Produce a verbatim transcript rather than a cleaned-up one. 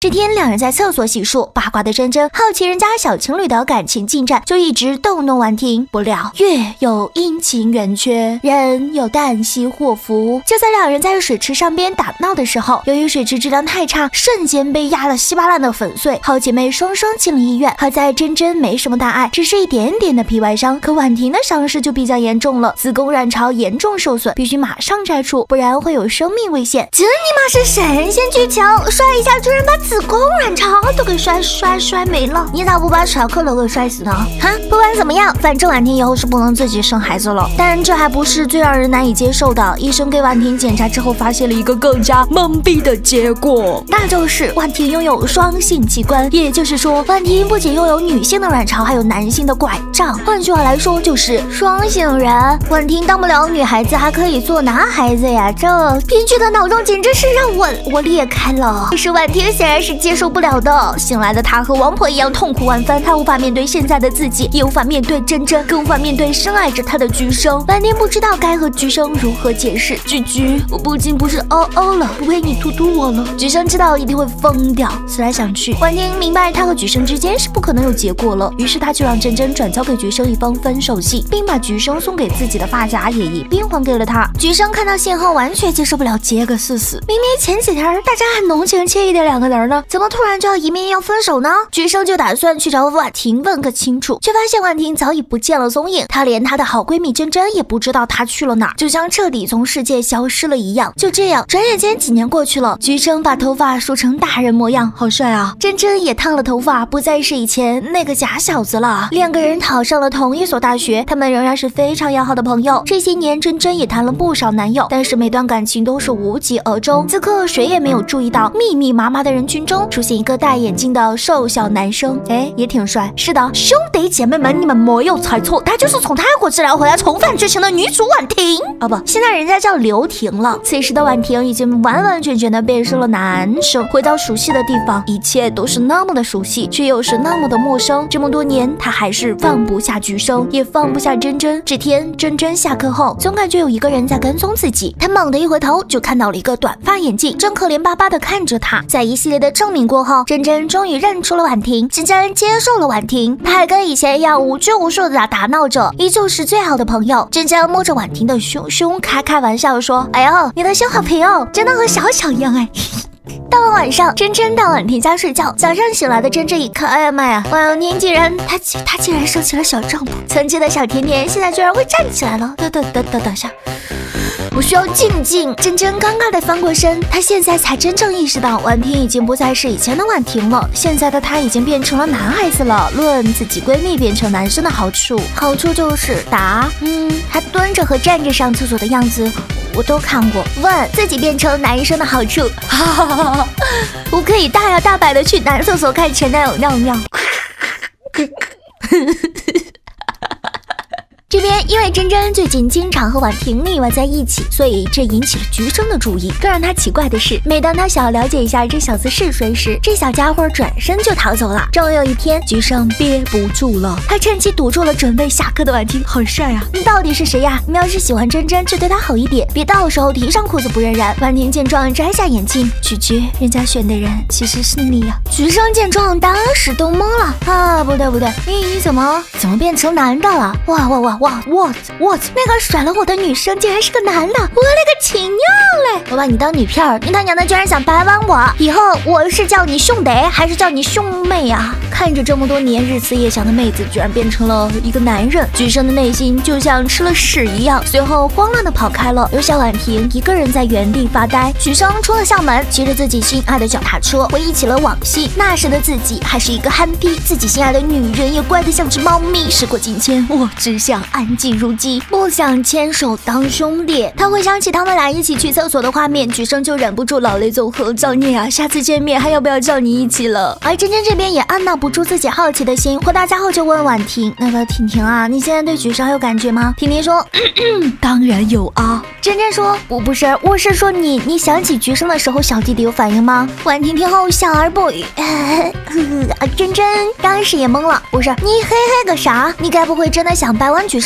这天两人在厕所洗漱，八卦的珍珍好奇人家小情侣的感情进展，就一直逗弄婉婷。不料月有阴晴圆缺，人有旦夕祸福。就在两人在水池上边打闹的时候，由于水池质量太差，瞬间被压了稀巴烂的粉碎，好姐妹双双进了医院。好在珍珍没什么大碍，只是一点点的皮外伤，可婉婷的伤势就比较严重了，子宫卵巢严重受损，必须马上摘除，不然会有生命危险。这尼玛是神仙剧情，摔一下居然把子宫卵巢都给摔摔摔没了，你咋不把小克楼给摔死呢？哈，不管怎么样，反正婉婷以后是不能自己生孩子了。但这还不是最让人难以接受的，医生给婉婷检查之后，发现了一个更加懵逼的结果，那就是婉婷拥有双性器官，也就是说，婉婷不仅拥有女性的卵巢，还有男性的拐杖。换句话来说，就是双性人。婉婷当不了女孩子，还可以做男孩子呀！这编剧的脑洞简直是让我我裂开了。可是婉婷显然是接受不了的，醒来的她和王婆一样痛苦万分，她无法面对现在的自己，也无法面对珍珍，更无法面对深爱着她的菊生。婉婷不知道该和菊生如何解释。菊菊，我不仅不是嗷嗷了，不陪你突突我了。菊生知道一定会疯掉，思来想去，婉婷明白她和菊生之间是不可能有结果了，于是她就让珍珍转交给菊生一封分手信，并把菊生送给自己的发夹也一并还给了他。菊生看到信后完全接受不了，结个四死。明明前几天大家还浓情惬意的两个人呢，怎么突然就要一面要分手呢？菊生就打算去找婉婷问个清楚，却发现婉婷早已不见了踪影，她连她的好闺蜜珍珍也不知道她去了哪儿，就像彻底从世界消失了一样。就这样，转眼间几年过去了，菊生把头发梳成大人模样，好帅啊！珍珍也烫了头发，不再是以前那个假小子了。两个人考上了同一所大学，他们仍然是非常要好的朋友。这些年，珍珍也谈了不少男友，但是每段感情都是无疾而终。此刻，谁也没有注意到，密密麻麻的人群中出现一个戴眼镜的瘦小男生，哎，也挺帅。是的，兄弟姐妹们，你们没有猜错，他就是从泰国治疗回来重返剧情的女主婉婷。哦不，现在人家叫刘婷了。此时的婉婷已经完完全全的变成了男生，回到熟悉的地方，一切都是那么的熟悉，却又是那么的陌生。这么多年，他还是放不下菊生，也放不下珍珍。这天，珍珍下课后，总感觉有一个人在跟踪自己，他猛地一回头，就看到了一个短发眼镜，正可怜巴巴的看着他。在一系列的证明过后，珍珍终于认出了婉婷，珍珍接受了婉婷，她还跟以前一样无拘无束的打打闹着，依旧是最好的朋友。珍珍摸着婉婷的胸胸，开开玩笑说：“哎呦，你的胸好平哦，真的和小小一样哎。”到了晚上，珍珍到婉婷家睡觉。早上醒来的珍珍一看，哎呀妈呀，婉婷竟然她她竟然收起了小帐篷，曾经的小甜甜现在居然会站起来了。等等等等等下，我需要静静。珍珍尴尬的翻过身，她现在才真正意识到，婉婷已经不再是以前的婉婷了，现在的她已经变成了男孩子了。论自己闺蜜变成男生的好处，好处就是答，嗯，她蹲着和站着上厕所的样子我都看过。问自己变成男生的好处，哈哈哈哈，我可以大摇大摆的去男厕所看前男友尿尿。这边因为珍珍最近经常和婉婷腻歪在一起，所以这引起了菊生的注意。更让他奇怪的是，每当他想要了解一下这小子是谁时，这小家伙转身就逃走了。终有一天，菊生憋不住了，他趁机堵住了准备下课的婉婷。好帅啊！你到底是谁呀？你们要是喜欢珍珍，就对他好一点，别到时候提上裤子不认人。婉婷见状摘下眼镜，菊菊，人家选的人其实是你呀、啊。菊生见状当时都懵了啊！不对不对，你你怎么怎么变成男的了？哇哇哇！哇 what what 那个甩了我的女生竟然是个男的，我勒个亲娘嘞！我把你当女片儿，你他娘的居然想掰弯我！以后我是叫你兄弟还是叫你兄妹啊？看着这么多年日思夜想的妹子居然变成了一个男人，菊生的内心就像吃了屎一样，随后慌乱的跑开了，留下婉婷一个人在原地发呆。菊生出了校门，骑着自己心爱的脚踏车，回忆起了往昔，那时的自己还是一个憨批，自己心爱的女人也乖得像只猫咪。时过境迁，我只想安静如鸡，不想牵手当兄弟。他回想起他们俩一起去厕所的画面，菊生就忍不住老泪纵横，造孽啊！下次见面还要不要叫你一起了？而珍珍这边也按捺不住自己好奇的心，回到家后就问婉婷：“那个婷婷啊，你现在对菊生有感觉吗？”婷婷说：“咳咳当然有啊。”珍珍说：“不不是，我是说你，你想起菊生的时候，小弟弟有反应吗？”婉婷听后笑而不语。呃呃、珍珍当时也懵了，不是你嘿嘿个啥？你该不会真的想掰弯菊生